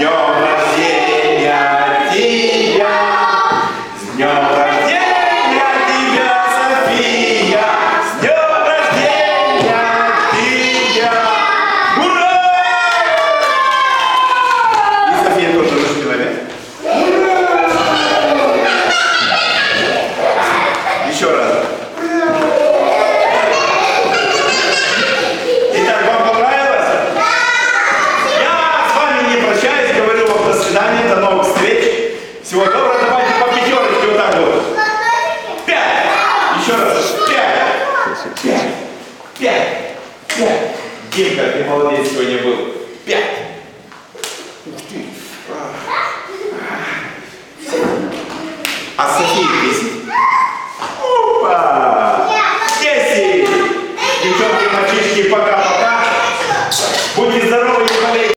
днем рождения тебя! С днем рождения тебя, София! С днем рождения тебя! Ура! И София тоже рождена, да? Еще раз. Итак, вам понравилось? Я с вами не прощаюсь, говорю вам до свидания, до новых встреч. Всего доброго, давайте по пятерочке вот так вот. 5. Еще раз. 5. 5. Димка, ты молодец сегодня был. 5. Ух ты. А София,